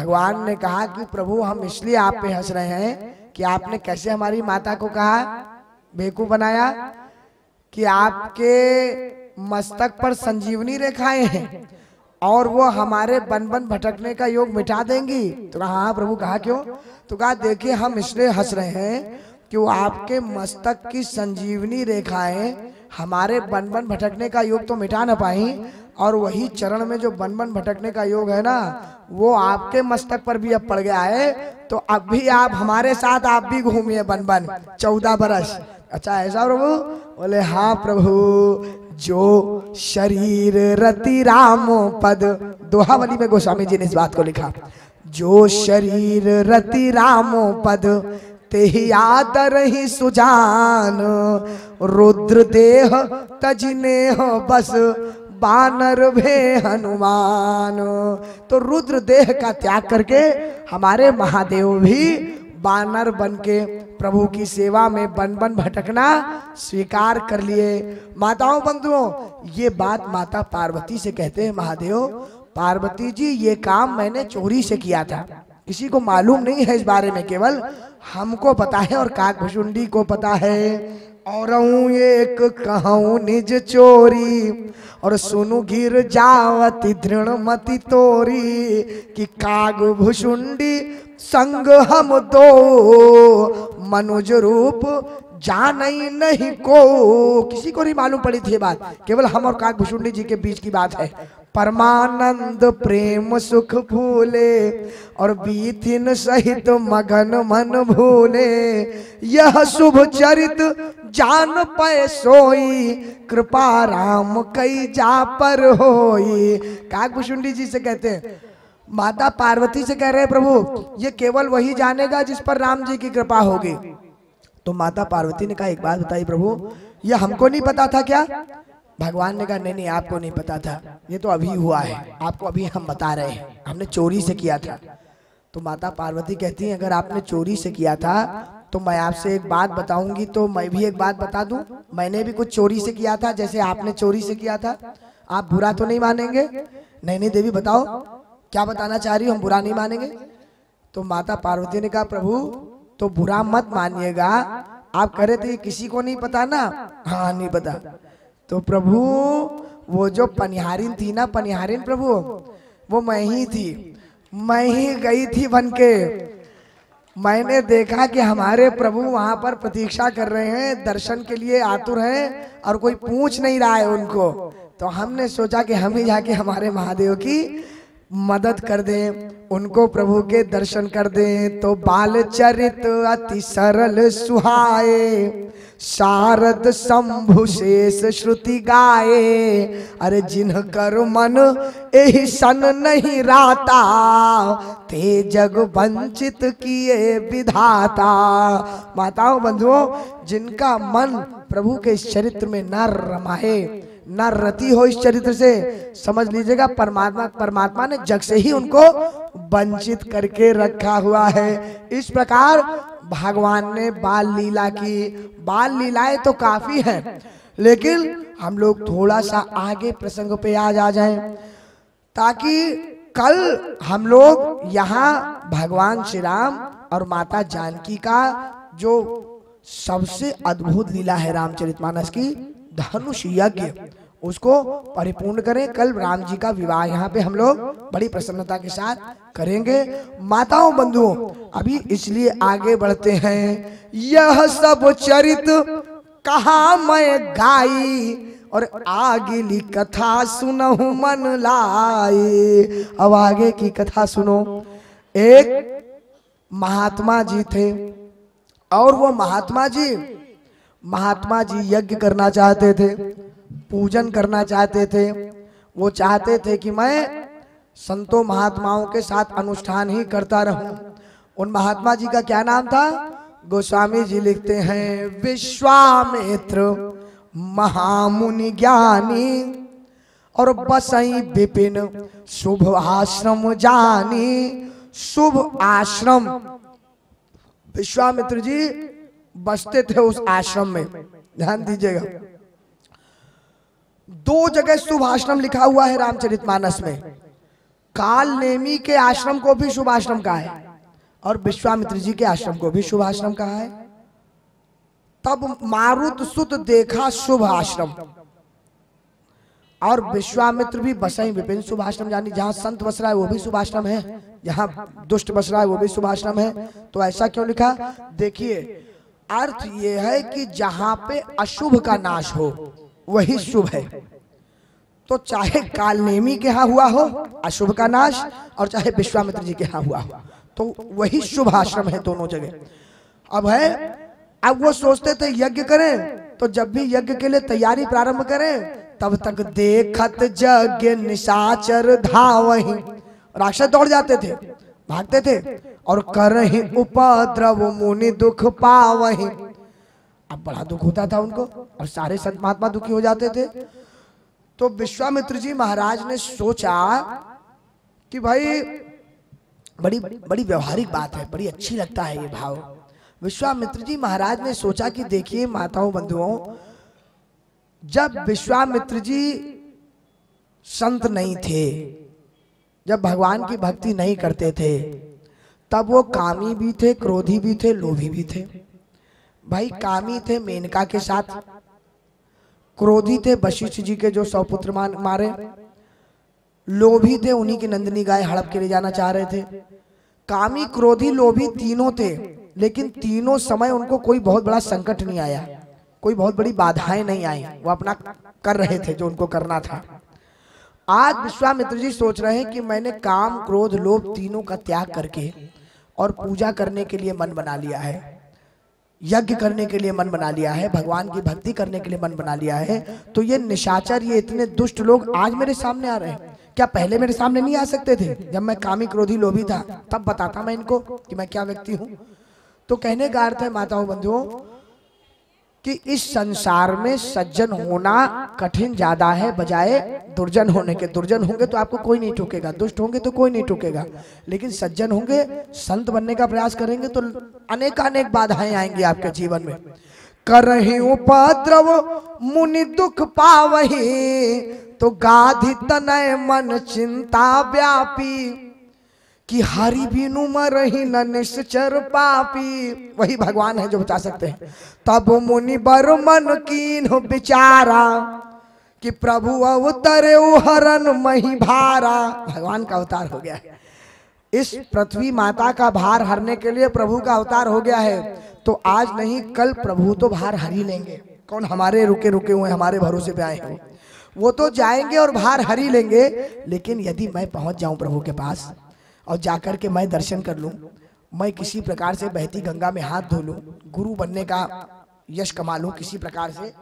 भगवान ने कहा कि प्रभु हम इसलिए आप पे हंस रहे हैं कि आपने कैसे हमारी माता को कहा बेवकूफ बनाया कि आपके मस्तक पर संजीवनी रेखाएं हैं और वो हमारे बन बन भटकने का योग मिटा देंगी। तो कहा हाँ प्रभु, कहा क्यों? तो कहा देखिए हम इसलिए हंस रहे हैं कि वो आपके मस्तक की संजीवनी रेखाएं हमारे बन बन भटकने का योग तो मिटा ना पाई, और वही चरण में जो बन बन भटकने का योग है ना, वो आपके मस्तक पर भी अब पड़ गया है। तो अब भी आप हमारे साथ आप भी घूमिए बन बन 14 बरस। अच्छा ऐसा प्रभु? बोले हाँ प्रभु। जो शरीर रति राम पद, दोहावली में गोस्वामी जी ने इस बात को लिखा, जो शरीर रति राम पद तेहि आदर ही सुजान, रुद्र देह तजने बस बानर भे हनुमान। तो रुद्र देह का त्याग करके हमारे महादेव भी बानर बन के प्रभु की सेवा में बन बन भटकना स्वीकार कर लिए। माताओं बंधुओं, ये बात माता पार्वती से कहते हैं महादेव, पार्वती जी ये काम मैंने चोरी से किया था, किसी को मालूम नहीं है इस बारे में, केवल हमको पता है और काकभुशुंडी को पता है। और एक कहूँ निज चोरी और सुनु गिर जावती दृढ़मति तोरी, कि काकभुशुंडी संग हम दो मनुज रूप जानई नहीं को। किसी को नहीं मालूम पड़ी थी ये बात, केवल हम और काकभुशुंडी जी के बीच की बात है। परमानंद प्रेम सुख भूले और बीतिन सहित मगन मन भूले, यह शुभ चरित जान पै सोई, कृपा राम कई जा पर होई। काकभुशुंडी जी से कहते हैं, माता पार्वती से कह रहे हैं प्रभु ये केवल वही जानेगा जिस पर राम जी की कृपा होगी। तो माता पार्वती ने कहा एक बात बताई प्रभु, ये हमको नहीं पता था क्या? भगवान ने कहा नहीं नहीं आपको नहीं पता था, ये तो अभी हुआ है, आपको अभी हम बता रहे हैं, हमने चोरी से किया था। तो माता पार्वती कहती हैं अगर आपने चोरी से किया था तो मैं आपसे एक बात बताऊंगी, तो मैं भी एक बात बता दूं, मैंने भी कुछ चोरी से किया था जैसे आपने चोरी से किया था। आप बुरा तो नहीं मानेंगे? नहीं नहीं देवी बताओ क्या बताना चाह रही हो, हम बुरा नहीं मानेंगे। तो माता पार्वती ने कहा प्रभु तो बुरा मत मानिएगा, आप कह रहे थे किसी को नहीं पता ना? हाँ नहीं पता। तो प्रभु वो जो पनिहारिन थी ना, पनिहारिन प्रभु वो मैं ही थी, मैं ही गई थी बन के। मैंने देखा कि हमारे प्रभु वहां पर प्रतीक्षा कर रहे हैं, दर्शन के लिए आतुर हैं और कोई पूछ नहीं रहा है उनको। तो हमने सोचा कि हम ही जाके हमारे महादेव की मदद कर दें, उनको प्रभु के दर्शन कर दें। तो बाल चरित अति सरल सुहाए, शारद शंभु शेष श्रुति गाए, अरे जिन्ह कर मन एहि सन नहीं राता, ते जग वंचित किए विधाता। माताओं बंधुओं, जिनका मन प्रभु के इस चरित्र में न रमाए, न रति हो इस चरित्र से, समझ लीजिएगा परमात्मा ने जग से ही उनको वंचित करके रखा हुआ है। इस प्रकार भगवान ने बाल लीला की। बाल लीलाएं तो काफी हैं, लेकिन हम लोग थोड़ा सा आगे प्रसंग पे आ जाएं, ताकि कल हम लोग यहाँ भगवान श्री राम और माता जानकी का जो सबसे अद्भुत लीला है रामचरितमानस की, धनुष यज्ञ, उसको परिपूर्ण करें। कल राम जी का विवाह यहाँ पे हम लोग बड़ी प्रसन्नता के साथ करेंगे। माताओं बंधुओं, अभी इसलिए आगे बढ़ते हैं। यह सब चरित कहा मैं गाई, और आगे कथा सुनहु मन लाई। अब आगे की कथा सुनो। एक महात्मा जी थे और वो महात्मा जी यज्ञ करना चाहते थे, पूजन करना चाहते थे। वो चाहते थे कि मैं संतों महात्माओं के साथ अनुष्ठान ही करता रहूं। उन महात्मा जी का क्या नाम था? गोस्वामी जी लिखते हैं, विश्वामित्र महामुनि ज्ञानी, और बसई विपिन शुभ आश्रम जानी। शुभ आश्रम, विश्वामित्र जी बसते थे उस आश्रम में। ध्यान दीजिएगा, 2 जगह शुभ आश्रम लिखा हुआ है रामचरितमानस में। काल नेमी के आश्रम को भी शुभ आश्रम कहा है और विश्वामित्र जी के आश्रम को भी शुभ आश्रम कहा है। तब मारुत सुत देखा शुभ आश्रम, और विश्वामित्र भी बसई विपिन शुभ आश्रम, यानी जहां संत बस रहा है वो भी शुभ आश्रम है, जहां दुष्ट बस रहा है वो भी शुभ आश्रम है। तो ऐसा क्यों लिखा? देखिए, अर्थ ये है कि जहां पे अशुभ का नाश हो वही शुभ है। तो चाहे कालनेमी के यहाँ हुआ हो अशुभ का नाश, और चाहे विश्वामित्र जी के यहाँ हुआ हो, तो वही शुभ आश्रम है दोनों जगह। अब वो सोचते थे यज्ञ करें, तो जब भी यज्ञ के लिए तैयारी प्रारंभ करें तब तक देखत यज्ञ निशाचर धावहि, राक्षस दौड़ जाते थे, भागते थे, और करहि उपद्रव मुनि दुख पावहि। अब बड़ा दुख होता था उनको, और सारे संत महात्मा दुखी हो जाते थे। तो विश्वामित्र जी महाराज ने सोचा कि भाई बड़ी बड़ी व्यवहारिक बात है, बड़ी अच्छी लगता है ये भाव। विश्वामित्र जी महाराज ने सोचा कि देखिए माताओं बंधुओं, जब विश्वामित्र जी संत नहीं थे, जब भगवान की भक्ति नहीं करते थे, तब वो कामी भी थे, क्रोधी भी थे, लोभी भी थे। भाई कामी थे मेनका के साथ, क्रोधी थे वशिष्ठ जी के जो 100 पुत्र मारे, लोभी थे उन्हीं की नंदिनी गाय हड़प के ले जाना चाह रहे थे। कामी क्रोधी लोभी तीनों थे, लेकिन तीनों समय उनको कोई बहुत बड़ा संकट नहीं आया, कोई बहुत बड़ी बाधाएं नहीं आई, वो अपना कर रहे थे जो उनको करना था। आज विश्वामित्र जी सोच रहे हैं कि मैंने काम क्रोध लोभ तीनों का त्याग करके और पूजा करने के लिए मन बना लिया है, यज्ञ करने के लिए मन बना लिया है, भगवान की भक्ति करने के लिए मन बना लिया है, तो ये निशाचर, ये इतने दुष्ट लोग आज मेरे सामने आ रहे हैं। क्या पहले मेरे सामने नहीं आ सकते थे? जब मैं कामी क्रोधी लोभी था तब बताता मैं इनको कि मैं क्या व्यक्ति हूं। तो कहने का अर्थ है माताओं बंधुओं कि इस संसार में सज्जन होना कठिन ज्यादा है बजाय दुर्जन होने के। दुर्जन होंगे तो आपको कोई नहीं टोकेगा, दुष्ट होंगे तो कोई नहीं टोकेगा, लेकिन सज्जन होंगे, संत बनने का प्रयास करेंगे तो अनेक बाधाएं आएंगी आपके जीवन में। करहि उपद्रव मुनि दुख पावहि, तो गाधि तनय मन चिंता व्यापी, कि हरि बिनु मरहि न निश्चर पापी। वही भगवान है जो बचा सकते हैं। तब मुनि बर मन कीन्ह विचारा, कि प्रभु अवतरे हरन मही भारा। भगवान का अवतार हो गया है, इस पृथ्वी माता का भार हरने के लिए प्रभु का अवतार हो गया है। तो आज नहीं कल प्रभु तो भार हर ही लेंगे। कौन हमारे रुके हुए हमारे भरोसे पे आए हैं, वो तो जाएंगे और भार हर ही लेंगे। लेकिन यदि मैं पहुंच जाऊं प्रभु के पास और जाकर के मैं दर्शन कर लूं, मैं किसी प्रकार से बहती गंगा में हाथ धो लूं, गुरु बनने का यश कमा लूं, किसी प्रकार से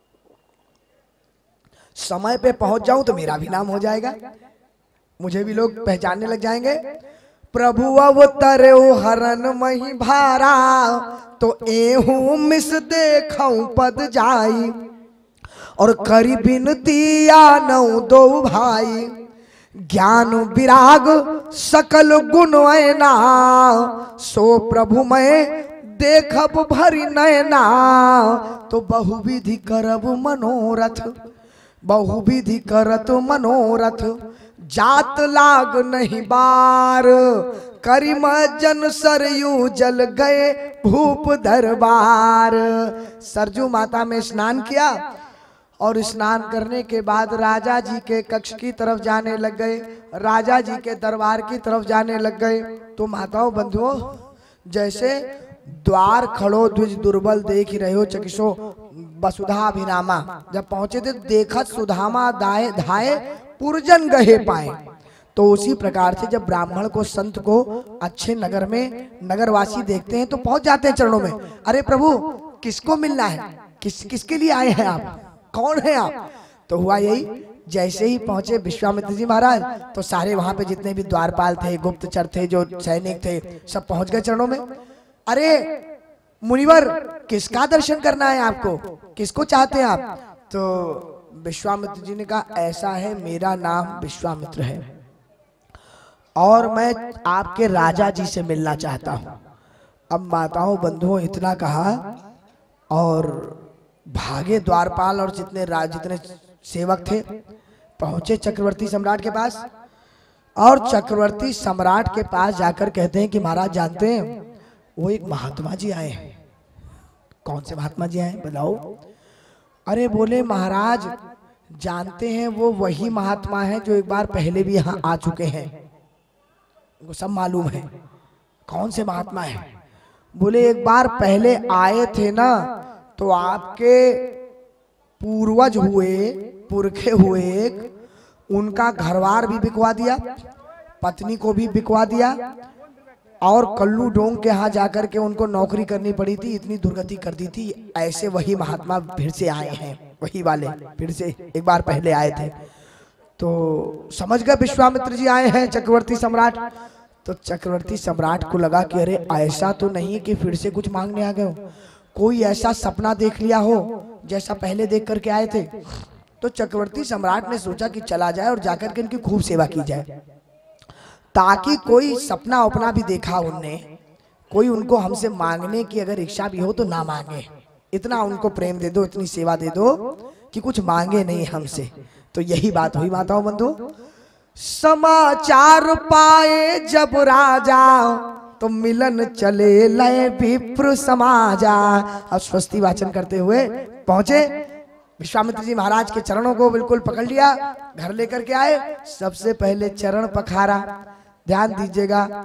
समय पे पहुंच जाऊं, तो मेरा भी नाम हो जाएगा, मुझे भी लोग पहचानने लग जाएंगे। प्रभु अवतरे हरन मही भारा, तो एहू मिस देखऊं पद जाई, और करी बिनती आनऊ दो भाई। ज्ञान विराग सकल गुण ऐना, सो प्रभु मैं देखब भरी नयना। तो बहुविधि करब मनोरथ, बहुविधि करत मनोरथ, जात लाग नहीं बार। करिम जन सरयू जल गए भूप दरबार। सरजू माता में स्नान किया और स्नान करने के बाद राजा जी के कक्ष की तरफ जाने लग गए, राजा जी के दरबार की तरफ जाने लग गए। तो माताओं बंधुओं, जैसे द्वार खड़ो द्विज दुर्बल देख ही रहे हो चकिशो वसुधाभिरामा, जब पहुंचे थे देखत सुधामा दाए धाए पुरजन गहे पाए। तो उसी प्रकार से जब ब्राह्मण को संत को अच्छे नगर में नगरवासी देखते हैं तो पहुंच जाते हैं चरणों में। अरे प्रभु किसको मिलना है, किसके लिए आए हैं आप, कौन है आप? तो हुआ यही, जैसे ही पहुंचे विश्वामित्र जी महाराज तो सारे वहां पे जितने भी द्वारपाल थे, गुप्तचर थे, जो सैनिक थे, सब पहुंच गए चरणों में। अरे मुनिवर किसका दर्शन करना है आपको, किसको चाहते हैं आप? तो विश्वामित्र जी ने कहा ऐसा है, मेरा नाम विश्वामित्र है और मैं आपके राजा जी से मिलना चाहता हूं। अब माताओं बंधुओं इतना कहा और भागे द्वारपाल और जितने सेवक थे, पहुंचे चक्रवर्ती सम्राट के पास। और चक्रवर्ती सम्राट के पास जाकर कहते हैं कि महाराज जानते हैं वो एक महात्मा जी आए हैं। कौन से महात्मा जी आए बताओ? अरे बोले महाराज जानते हैं वो वही महात्मा है जो एक बार पहले भी यहाँ आ चुके हैं, उनको सब मालूम है। कौन से महात्मा है? बोले एक बार पहले आए थे ना तो आपके पूर्वज हुए, पुरखे हुए, उनका घरवार भी बिकवा दिया, पत्नी को भी बिकवा दिया और कल्लू डोंग के यहाँ जाकर के उनको नौकरी करनी पड़ी थी, इतनी दुर्गति कर दी थी। ऐसे वही महात्मा फिर से आए हैं, वही वाले फिर से एक बार पहले आए थे। तो समझ गए विश्वामित्र जी आए हैं चक्रवर्ती सम्राट। तो चक्रवर्ती सम्राट को लगा कि अरे ऐसा तो नहीं कि फिर से कुछ मांगने आ गए हो, कोई ऐसा सपना देख लिया हो जैसा पहले देख करके आए थे। तो चक्रवर्ती सम्राट ने सोचा कि चला जाए और जाकर के इनकी खूब सेवा की जाए, ताकि कोई सपना अपना भी देखा उनने, कोई उनको हमसे मांगने की अगर इच्छा भी हो तो ना मांगे, इतना उनको प्रेम दे दो, इतनी सेवा दे दो कि कुछ मांगे नहीं हमसे। तो यही बात हुई माताओं बंधु। समाचार पाए जब राजा तो मिलन चले लय विप्र समाजा। अब स्वस्ति वाचन करते हुए पहुंचे, विश्वामित्र जी महाराज के चरणों को बिल्कुल पकड़ लिया, घर लेकर के आए। सबसे पहले चरण पखारा। ध्यान दीजिएगा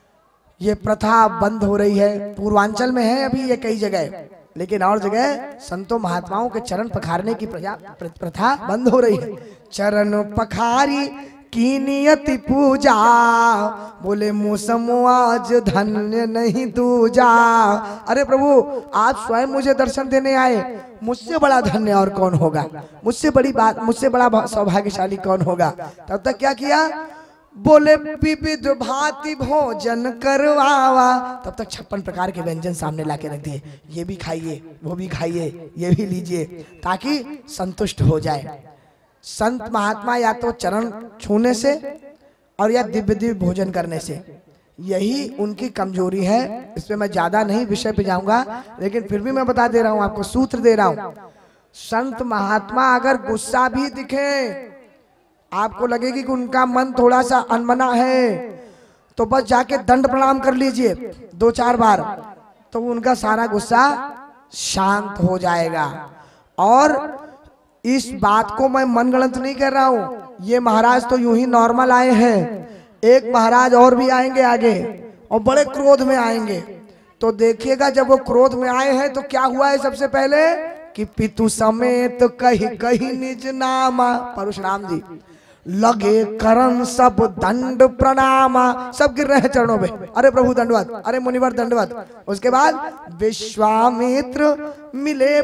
ये प्रथा बंद हो रही है, पूर्वांचल में है अभी ये कई जगह, लेकिन और जगह संतों महात्माओं के चरण पखारने की प्रथा बंद हो रही है। चरण पखारी की नियति पूजा, बोले मौसम आज धन्य नहीं दूजा। अरे प्रभु आप स्वयं मुझे दर्शन देने आए, मुझसे बड़ा धन्य और कौन होगा, मुझसे बड़ी बात, मुझसे बड़ा सौभाग्यशाली कौन होगा। तब तक क्या किया? बोले विविध भांति भोजन करवावा। तब तक 56 प्रकार के व्यंजन सामने लाके रख दिए, ये भी खाइए, वो भी खाइए, ये भी लीजिए, ताकि संतुष्ट हो जाए। संत महात्मा या तो चरण छूने से और या दिव्य दिव्य भोजन करने से, यही उनकी कमजोरी है। इसमें मैं ज्यादा नहीं विषय पे जाऊंगा, लेकिन फिर भी मैं बता दे रहा हूं, आपको सूत्र दे रहा हूं। संत महात्मा अगर गुस्सा भी दिखे, आपको लगेगी कि उनका मन थोड़ा सा अनमना है, तो बस जाके दंड प्रणाम कर लीजिए 2-4 बार, तो उनका सारा गुस्सा शांत हो जाएगा। और इस बात को मैं मनगढ़ंत नहीं कर रहा हूं, ये महाराज तो यूं ही नॉर्मल आए हैं, एक महाराज और भी आएंगे आगे और बड़े क्रोध में आएंगे। तो देखिएगा जब वो क्रोध में आए हैं तो क्या हुआ है सबसे पहले कि पितु समेत कही कही निज नामा। परशुराम जी लगे करन सब दंड प्रणामा, सब गिर रहे हैं चरणों पे, अरे प्रभु दंडवत, अरे मुनिवर दंडवत। उसके बाद विश्वामित्र मिले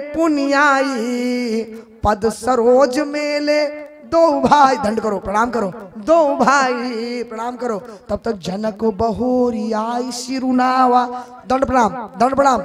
पुनियाई, पद सरोज मेले दो भाई, दंड करो प्रणाम करो, दो भाई प्रणाम करो। तब तक जनक बहोरी आई सिरुनावा, दंड प्रणाम, दंड प्रणाम।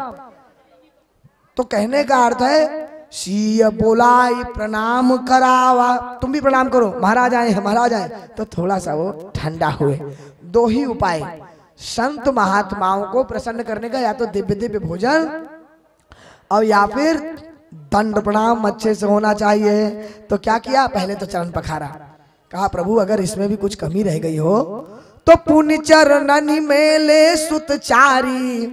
तो कहने का अर्थ है सीय बोलाई प्रणाम करावा, तुम भी प्रणाम करो, महाराज आए हैं, महाराज आए। तो थोड़ा सा वो ठंडा हुए। दो ही उपाय संत महात्माओं को प्रसन्न करने का, या तो दिव्य दिव्य भोजन और या फिर दंड प्रणाम अच्छे से होना चाहिए। तो क्या किया? पहले तो चरण पखारा, कहा प्रभु अगर इसमें भी कुछ कमी रह गई हो तो पुण्य चरणनि मेले सुतचारी।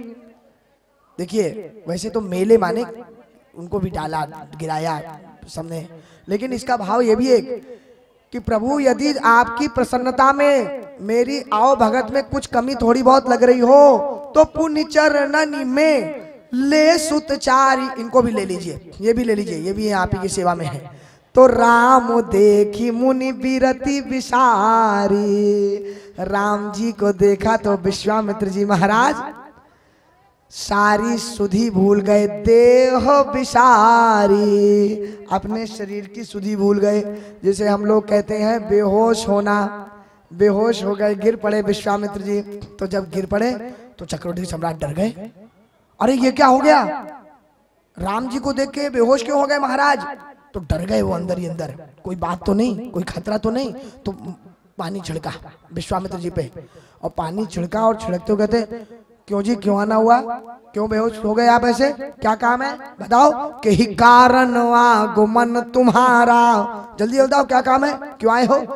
देखिए वैसे तो मेले माने उनको भी डाला गिराया सबने, लेकिन इसका भाव ये भी है कि प्रभु यदि आपकी प्रसन्नता में मेरी आओ भगत में कुछ कमी थोड़ी बहुत लग रही हो तो पुण्य चरणनि में ले सुतचारी, इनको भी ले लीजिए, ये भी ले लीजिए, ये भी आप ही की सेवा में है। तो राम देखी मुनि बिरति विसारी, राम जी को देखा तो विश्वामित्र जी महाराज सारी सुधि भूल गए, देह विसारी, अपने शरीर की सुधि भूल गए। जैसे हम लोग कहते हैं बेहोश होना, बेहोश हो गए, गिर पड़े विश्वामित्र जी। तो जब गिर पड़े तो चक्रवर्ती सम्राट डर गए, अरे ये क्या हो गया, राम जी को देख के बेहोश क्यों हो गए महाराज। तो डर गए वो अंदर ही अंदर, कोई बात तो नहीं, कोई खतरा तो नहीं। तो पानी छिड़का विश्वामित्र जी पे, और पानी छिड़का और छिड़कते कहते क्यों जी क्यों आना हुआ, क्यों बेहोश हो गए आप, ऐसे क्या काम है बताओ। कि ही कारण आगमन तुम्हारा, जल्दी बताओ क्या काम है, क्यों आए हो।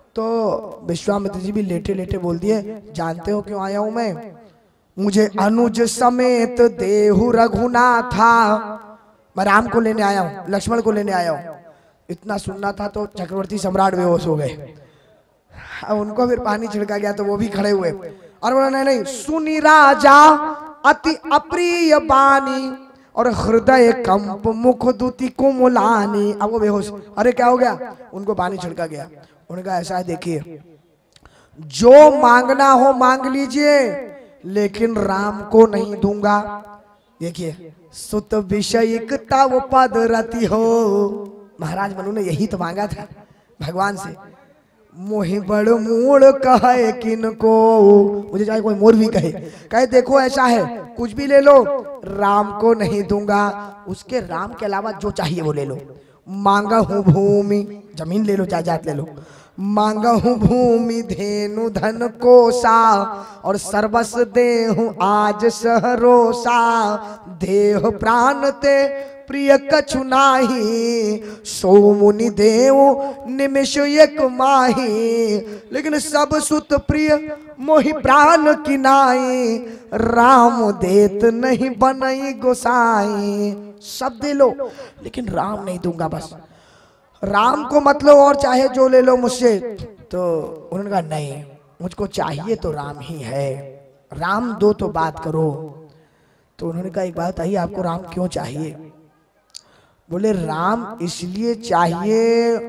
तो विश्वामित्र जी भी लेटे लेटे बोल दिए, जानते हो क्यों आया हूं मैं? मुझे अनुज समेत देहु रघुनाथा, मैं राम को लेने आया हूँ, लक्ष्मण को लेने आया हूँ। इतना सुनना था तो चक्रवर्ती सम्राट बेहोश हो गए। अब उनको फिर पानी छिड़का गया तो वो भी खड़े हुए और बोला नहीं नहीं, सुनी राजा अति अप्रिय बानी और हृदय कंप मुख दुति कुमुलानी। अब वो बेहोश, अरे क्या हो गया? उनको पानी छिड़का गया। उन्होंने कहा ऐसा है, देखिए जो मांगना हो मांग लीजिए, लेकिन राम को नहीं दूंगा। देखिए सुत विषयिकता वो पद रति हो, महाराज मनु ने यही तो मांगा था भगवान से। मोहि बड़ मूड कहे किनको, मुझे चाहे कोई मोर भी कहे देखो ऐसा है, कुछ भी ले लो, राम को नहीं दूंगा। उसके राम के अलावा जो चाहिए वो ले लो। मांगा हूं भूमि, जमीन ले लो, जायदाद ले लो। मांगा हूं भूमि धेनु धन कोसा और सर्वस देहु आज सहरोसा। देह प्राण ते प्रिय कछु नाही, सो मुनि देव निमिष एक माही। लेकिन सब सुत प्रिय मोहि प्राण की नाई, राम देत नहीं बनई गोसाई। सब दे लो लेकिन राम नहीं दूंगा, बस राम को मत लो और चाहे जो ले लो मुझसे। तो उन्होंने कहा नहीं, मुझको चाहिए तो राम ही है, राम दो तो बात करो। तो उन्होंने कहा एक बात आई, आपको राम क्यों चाहिए? बोले राम इसलिए चाहिए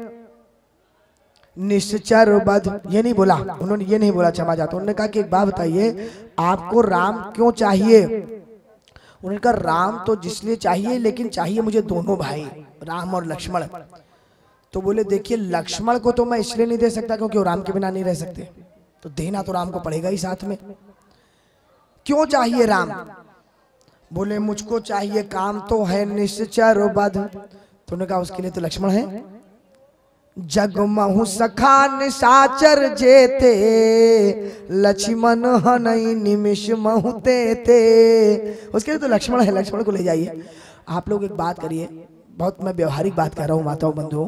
निश्चर बध, ये नहीं बोला उन्होंने, ये नहीं बोला, क्षमा चाहता। उन्होंने कहा कि एक बात बताइए आपको राम क्यों चाहिए? उन्होंने कहा राम तो जिसलिए चाहिए, लेकिन चाहिए मुझे दोनों भाई, राम और लक्ष्मण। तो बोले देखिए लक्ष्मण को तो मैं इसलिए नहीं दे सकता क्योंकि वो राम के बिना नहीं रह सकते, तो देना तो राम को पड़ेगा ही साथ में। क्यों चाहिए राम? बोले मुझको चाहिए, काम तो है निश्चर बध। तो उन्होंने कहा उसके लिए तो लक्ष्मण है। जग महु सखा निशाचर जेते, लक्ष्मण हनई निमिष महु तेते। उसके लिए तो लक्ष्मण है, लक्ष्मण को ले जाइए। आप लोग एक बात करिए, बहुत मैं व्यवहारिक बात कर रहा हूँ माताओं बंधुओं।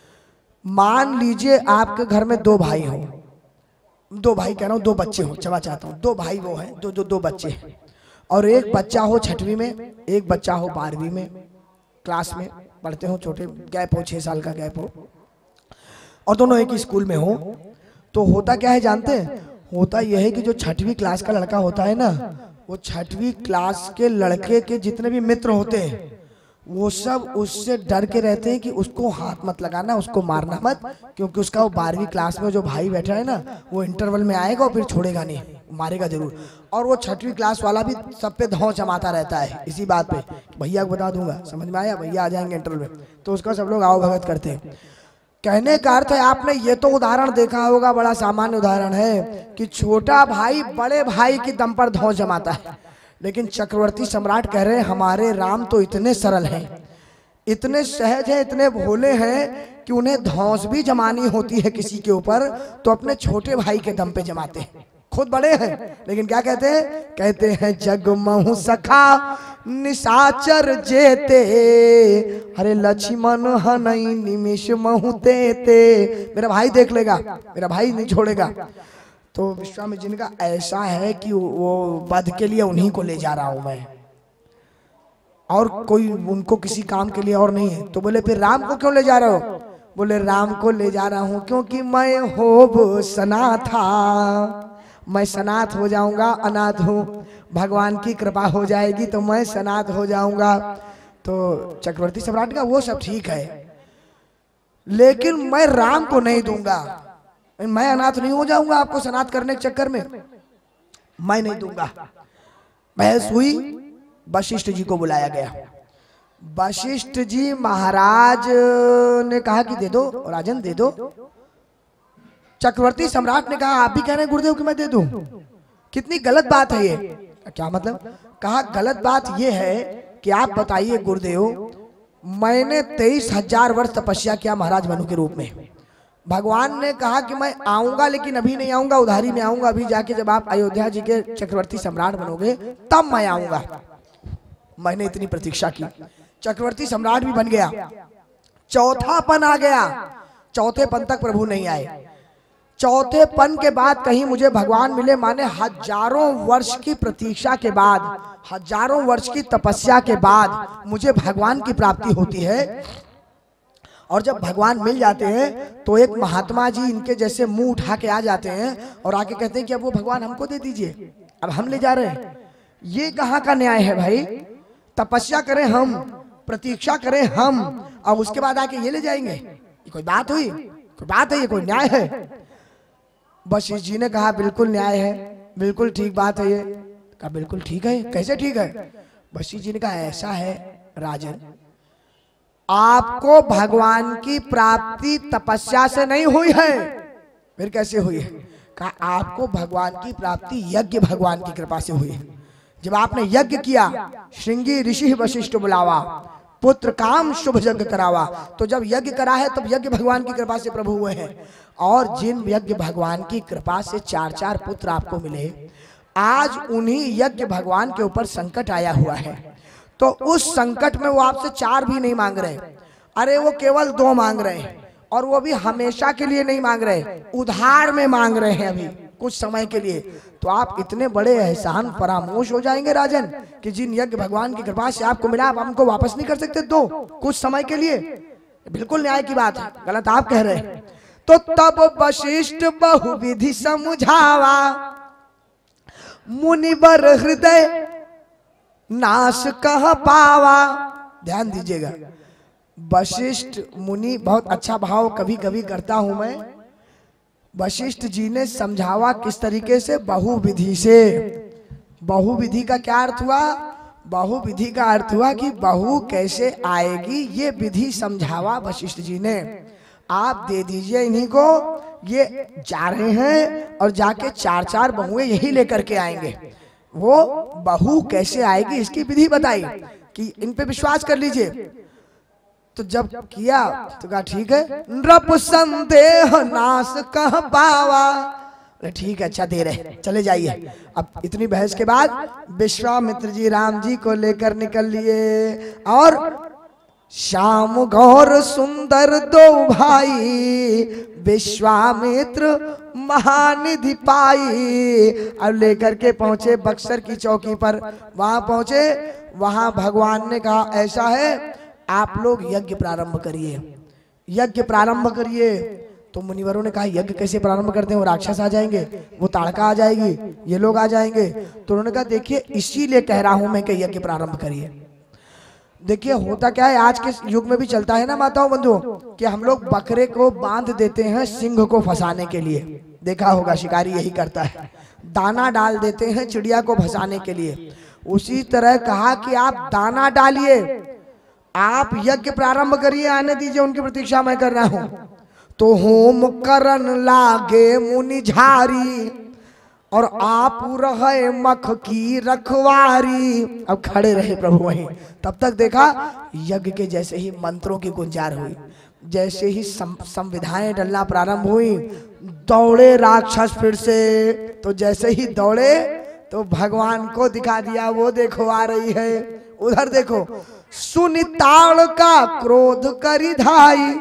मान लीजिए आपके घर में दो भाई हो, दो भाई कह रहा हूँ, दो बच्चे हो, क्षमा चाहता हूँ, दो भाई वो हैं, दो बच्चे हैं। और एक बच्चा हो 6वीं में, एक बच्चा हो 12वीं में क्लास में पढ़ते हो, छोटे गैप हो, 6 साल का गैप हो, और दोनों एक ही स्कूल में हो। तो होता क्या है जानते हैं? होता यह है कि जो 6वीं क्लास का लड़का होता है ना, वो 6वीं क्लास के लड़के के जितने भी मित्र होते हैं वो सब उससे डर के रहते हैं कि उसको हाथ मत लगाना, उसको मारना मत, क्योंकि उसका वो 12वीं क्लास में जो भाई बैठा है ना, वो इंटरवल में आएगा और फिर छोड़ेगा नहीं, मारेगा जरूर। और वो 6वीं क्लास वाला भी सब पे धौं जमाता रहता है इसी बात पे, भैया को बता दूंगा, समझ में आया, भैया आ जाएंगे इंटरवल में, तो उसका सब लोग आओ भगत करते हैं। कहने का अर्थ है, आपने ये तो उदाहरण देखा होगा, बड़ा सामान्य उदाहरण है कि छोटा भाई बड़े भाई की दम पर धौं जमाता है। लेकिन चक्रवर्ती सम्राट कह रहे हैं हमारे राम तो इतने सरल हैं, इतने सहज हैं, इतने भोले हैं कि उन्हें धौंस भी जमानी होती है किसी के ऊपर तो अपने छोटे भाई के दम पे जमाते हैं। खुद बड़े हैं लेकिन क्या कहते हैं? कहते हैं जग महु सखा निशाचर जेते, अरे लक्ष्मण हनई निमिष महु तेते। मेरा भाई देख लेगा, मेरा भाई नहीं छोड़ेगा। तो विश्वामित्र जी ने कहा ऐसा है कि वो वध के लिए उन्हीं को ले जा रहा हूं मैं, और कोई उनको किसी काम के लिए और नहीं है। तो बोले फिर राम को क्यों ले जा रहे हो? बोले राम को ले जा रहा हूं क्योंकि मैं होब सनाथा, मैं सनाथ हो जाऊंगा, अनाथ हूं, भगवान की कृपा हो जाएगी तो मैं सनाथ हो जाऊंगा। तो चक्रवर्ती सम्राट का वो सब ठीक है, लेकिन मैं राम को नहीं दूंगा, मैं अनाथ नहीं हो जाऊंगा आपको सनाथ करने के चक्कर में, मैं नहीं दूंगा। बहस हुई, वशिष्ठ जी को बुलाया गया। वशिष्ठ जी महाराज ने कहा कि दे दो राजन, दे दो। चक्रवर्ती सम्राट ने कहा आप भी कह रहे हैं गुरुदेव कि मैं दे दूं, कितनी गलत बात है ये। क्या मतलब? कहा गलत बात ये है कि आप बताइए गुरुदेव, मैंने 23,000 वर्ष तपस्या किया महाराज मनु के रूप में, भगवान ने कहा कि मैं आऊंगा लेकिन अभी नहीं आऊंगा, उधारी में आऊंगा, अभी जाके जब आप अयोध्या जी के चक्रवर्ती सम्राट बनोगे तब मैं आऊंगा। मैंने इतनी प्रतीक्षा की, चक्रवर्ती सम्राट भी बन गया, चौथापन आ गया, चौथे पन तक प्रभु नहीं आए। चौथे पन के बाद कहीं मुझे भगवान मिले, माने हजारों वर्ष की प्रतीक्षा के बाद, हजारों वर्ष की तपस्या के बाद मुझे भगवान की प्राप्ति होती है। और जब भगवान मिल जाते हैं तो एक महात्मा जी इनके जैसे मुंह उठा के आ जाते हैं और आके कहते हैं कि अब वो भगवान हमको दे दीजिए, अब हम ले जा रहे हैं। ये कहाँ का न्याय है भाई? तपस्या करें हम, प्रतीक्षा करें हम, और उसके बाद आके ये ले जाएंगे? ये कोई बात हुई? कोई बात है? ये कोई न्याय है? वशिष्ठ जी ने कहा बिल्कुल न्याय है, बिल्कुल ठीक बात है। ये कहा बिल्कुल ठीक है। कैसे ठीक है? वशिष्ठ जी ने कहा ऐसा है राजन, आपको भगवान की प्राप्ति तपस्या से नहीं हुई है। फिर कैसे हुई है? कहा आपको भगवान की प्राप्ति यज्ञ भगवान की कृपा से हुई है। जब आपने यज्ञ किया, श्रृंगी ऋषि वशिष्ठ बुलावा, पुत्र काम शुभ यज्ञ करावा, तो जब यज्ञ करा है तब यज्ञ भगवान की कृपा से प्रभु हुए हैं। और जिन यज्ञ भगवान की कृपा से 4-4 पुत्र आपको मिले, आज उन्हीं यज्ञ भगवान के ऊपर संकट आया हुआ है। तो उस संकट में वो आपसे 4 भी नहीं मांग रहे, अरे वो केवल 2 मांग रहे हैं, और वो भी हमेशा के लिए नहीं मांग रहे, उधार में मांग रहे हैं अभी कुछ समय के लिए। तो आप इतने बड़े एहसान फरामोश हो जाएंगे राजन कि जिन यज्ञ भगवान की कृपा से आपको मिला, आप हमको वापस नहीं कर सकते 2 कुछ समय के लिए? बिल्कुल न्याय की बात है, गलत आप कह रहे हैं। तो तब वशिष्ठ बहुविधि समझावा, मुनिवर हृदय नाश कह पावा। ध्यान दीजिएगा, वशिष्ठ मुनि, बहुत अच्छा भाव कभी कभी करता हूं मैं। वशिष्ठ जी ने समझावा किस तरीके से? बहुविधि से। बहुविधि का क्या अर्थ हुआ? बहुविधि का अर्थ हुआ कि बहू कैसे आएगी, ये विधि समझावा वशिष्ठ जी ने। आप दे दीजिए इन्हीं को, ये जा रहे हैं और जाके 4-4 बहुएं यही लेकर के आएंगे। वो बहू कैसे आएगी इसकी विधि बताई कि इन पे विश्वास कर लीजिए। तो जब किया तो कहा ठीक है, नृप संदेह नाश कह पावा। ठीक है, अच्छा दे रहे, चले जाइए। अब इतनी बहस के बाद विश्वामित्र जी राम जी को लेकर निकल लिए, और श्याम गौर सुंदर 2 भाई, विश्वामित्र महानिधि पाई। अब लेकर के पहुंचे बक्सर की चौकी पर। वहां पहुंचे, वहां भगवान ने कहा ऐसा है, आप लोग यज्ञ प्रारंभ करिए, यज्ञ प्रारंभ करिए। तो मुनिवरों ने कहा यज्ञ कैसे प्रारंभ करते हैं? वो राक्षस आ जाएंगे, वो ताड़का आ जाएगी, ये लोग आ जाएंगे। तो उन्होंने कहा देखिए इसीलिए कह रहा हूं मैं कि यज्ञ प्रारंभ करिए। देखिए होता क्या है, आज के युग में भी चलता है ना माताओं बंधुओं, कि हम लोग बकरे को बांध देते हैं सिंह को फंसाने के लिए। देखा होगा शिकारी यही करता है, दाना डाल देते हैं चिड़िया को फंसाने के लिए। उसी तरह कहा कि आप दाना डालिए, आप यज्ञ प्रारंभ करिए, आने दीजिए, उनकी प्रतीक्षा मैं कर रहा हूं। तो होम करन लागे मुनि झारी, और आप रहे मख की रखवारी। अब खड़े रहे प्रभु वहीं। तब तक देखा यज्ञ के जैसे ही मंत्रों की गुंजार हुई, जैसे ही संविधाएं डलना प्रारंभ हुई, दौड़े राक्षस फिर से। तो जैसे ही दौड़े तो भगवान को दिखा दिया, वो देखो आ रही है, उधर देखो। सुनि ताड़ का क्रोध करी धाई,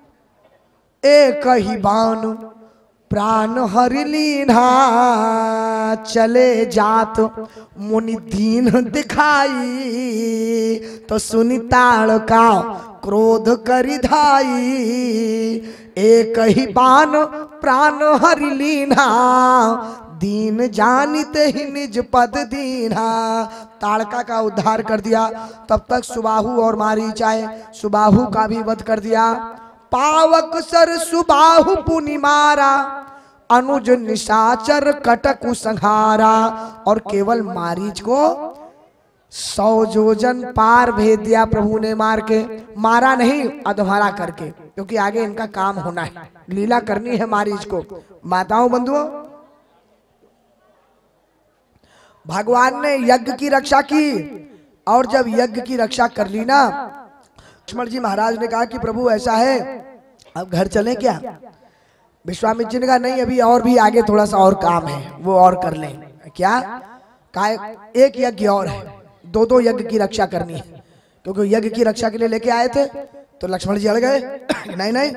एक ही बाण प्राण हरि लीन्हा। चले जात मुनि दीन दिखाई, तो सुनि ताड़ का क्रोध करी धाई। एक ही बाण प्राण हरि लीन्हा, दीन जानिते ही निज पद दीन्हा। ताड़का का उद्धार कर दिया। तब तक सुबाहु और मारीच आए, सुबाहु का भी वध कर दिया। पावक सर सुबाहु पुनि मारा, अनुज निशाचर कटकु संहारा। और केवल मारीच को 100 योजन पार भेज दिया प्रभु ने मार के। मारा नहीं, अधमरा करके, क्योंकि आगे इनका काम होना है, लीला करनी है मारीच को। माताओं बंधुओं, भगवान ने यज्ञ की रक्षा की, और जब यज्ञ की रक्षा कर ली ना, लक्ष्मण जी महाराज ने कहा कि प्रभु ऐसा है, अब घर चलें क्या? विश्वामित्र जी ने कहा नहीं, अभी और भी आगे थोड़ा सा और काम है, वो और कर लें। क्या कहा? एक यज्ञ और है, 2-2 यज्ञ की रक्षा करनी है। क्योंकि यज्ञ की रक्षा के लिए लेके आए थे। तो लक्ष्मण जी अड़ गए, नहीं नहीं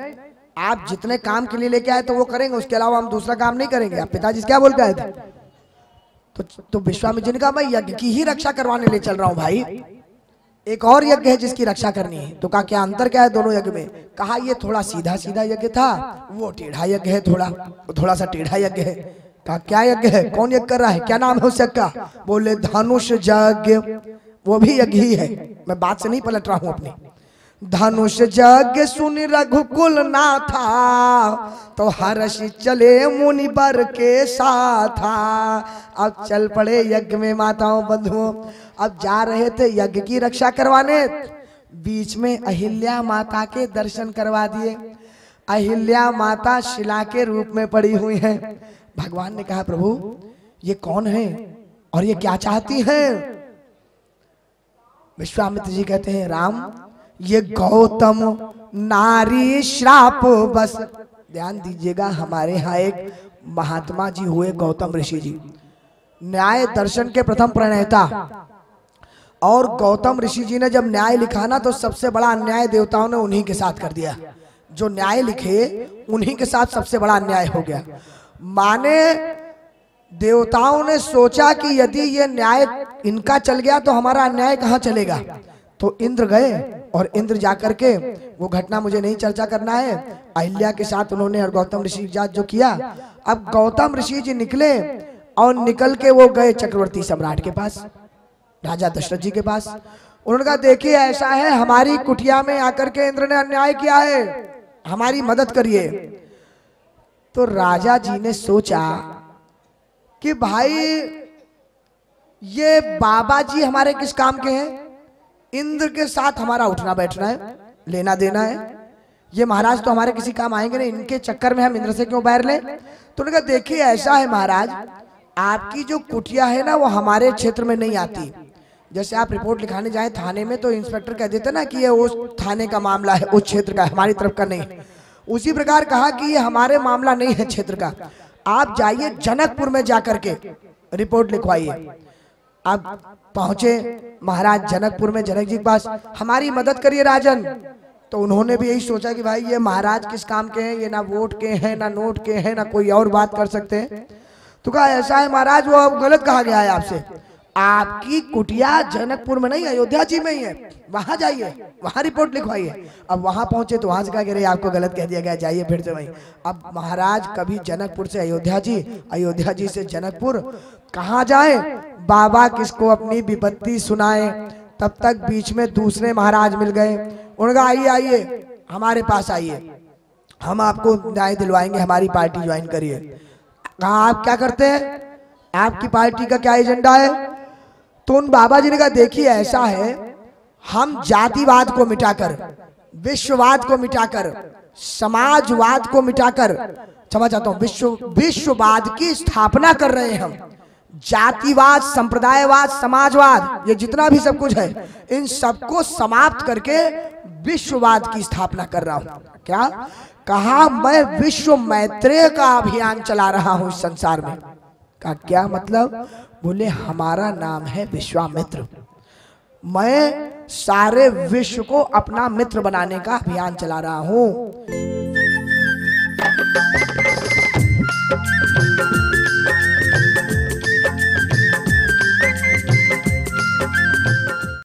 आप जितने काम के लिए लेके आए तो वो करेंगे, उसके अलावा हम दूसरा काम नहीं करेंगे। आप पिताजी क्या बोल के आए थे? तो विश्वामित्र जी ने कहा मैं यज्ञ की ही रक्षा करवाने ले चल रहा हूं भाई, एक और यज्ञ है जिसकी रक्षा करनी है। तो कहा क्या अंतर क्या है दोनों यज्ञ में? कहा ये थोड़ा सीधा सीधा यज्ञ था, वो टेढ़ा यज्ञ है, थोड़ा सा टेढ़ा यज्ञ है। कहा क्या यज्ञ है, कौन यज्ञ कर रहा है, क्या नाम है उस यज्ञ का? बोले धनुष यज्ञ। वो भी यज्ञ ही है, मैं बात से नहीं पलट रहा हूं अपनी। धनुष यज्ञ सुन रघुकुल ना था, तो हर्ष चले मुनि बर के साथ। अब चल पड़े यज्ञ में माताओं बंधुओं। अब जा रहे थे यज्ञ की रक्षा करवाने, बीच में अहिल्या माता के दर्शन करवा दिए। अहिल्या माता शिला के रूप में पड़ी हुई हैं। भगवान ने कहा प्रभु ये कौन है और ये क्या चाहती हैं? विश्वामित्र जी कहते हैं राम ये गौतम नारी श्राप बस। ध्यान दीजिएगा, हमारे यहाँ एक महात्मा जी हुए गौतम ऋषि जी, न्याय दर्शन के प्रथम प्रणेता। और गौतम ऋषि जी ने जब न्याय लिखा ना, तो सबसे बड़ा अन्याय देवताओं ने उन्हीं के साथ कर दिया। जो न्याय लिखे उन्हीं के साथ सबसे बड़ा अन्याय हो गया। माने देवताओं ने सोचा कि यदि ये न्याय इनका चल गया तो हमारा अन्याय कहाँ चलेगा। तो इंद्र गए और इंद्र जाकर के, वो घटना मुझे नहीं चर्चा करना है, अहिल्या के साथ उन्होंने और गौतम ऋषि के साथ जो किया। अब गौतम ऋषि जी निकले और निकल के वो गए चक्रवर्ती सम्राट के पास, राजा दशरथ जी के पास। उन्होंने कहा देखिए ऐसा है, हमारी कुटिया में आकर के इंद्र ने अन्याय किया है, हमारी मदद करिए। तो राजा जी ने सोचा कि भाई ये बाबा जी हमारे किस काम के हैं, इंद्र के साथ हमारा उठना बैठना है, लेना देना है, ये महाराज तो हमारे किसी काम आएंगे नहीं, इनके चक्कर में हम इंद्र से क्यों बैर लें। तो उन्होंने कहा देखिए ऐसा है महाराज, आपकी जो कुटिया है ना वो हमारे क्षेत्र में नहीं आती। जैसे आप रिपोर्ट लिखाने जाए थाने में तो इंस्पेक्टर कह देते ना कि ये उस थाने का मामला है, उस क्षेत्र का, हमारी तरफ का नहीं। उसी प्रकार कहा कि ये हमारे मामला नहीं है क्षेत्र का, आप जाइए जनकपुर में जाकर के रिपोर्ट लिखवाइए। अब पहुंचे महाराज जनकपुर में, जनक जी के पास, हमारी मदद करिए राजन। तो उन्होंने भी यही सोचा कि भाई ये महाराज किस काम के हैं, ये ना वोट के हैं ना नोट के हैं ना कोई और बात कर सकते हैं। तो कहा ऐसा है महाराज, वो अब गलत कहा गया है आपसे, आपकी कुटिया जनकपुर में नहीं अयोध्या जी में ही है, वहां जाइए, वहां रिपोर्ट लिखवाइए। अब वहां पहुंचे तो वहां से कहा कि आपको गलत कह दिया गया, जाइए फिर से वहीं। अब महाराज कभी जनकपुर से अयोध्या जी, अयोध्या जी से जनकपुर, कहाँ जाए, बाबा किसको अपनी विपत्ति सुनाए। तब तक बीच में दूसरे महाराज मिल गए। उन्होंने कहा आइए आइए हमारे पास आइए, हम आपको न्याय दिलवाएंगे, हमारी पार्टी ज्वाइन करिए। कहा आप क्या करते हैं, आपकी पार्टी का क्या एजेंडा है। तो उन बाबा जी ने कहा देखिए ऐसा है, हम जातिवाद को मिटाकर, विश्ववाद को मिटाकर, समाजवाद को मिटाकर, क्षमा चाहता हूं, विश्ववाद की स्थापना कर रहे हैं हम। जातिवाद, संप्रदायवाद, समाजवाद, ये जितना भी सब कुछ है, इन सबको समाप्त करके विश्ववाद की स्थापना कर रहा हूं। क्या कहा, मैं विश्व मैत्रेय का अभियान चला रहा हूं इस संसार में। का क्या मतलब, बोले हमारा नाम है विश्वामित्र, मैं सारे विश्व को अपना मित्र बनाने का अभियान चला रहा हूं।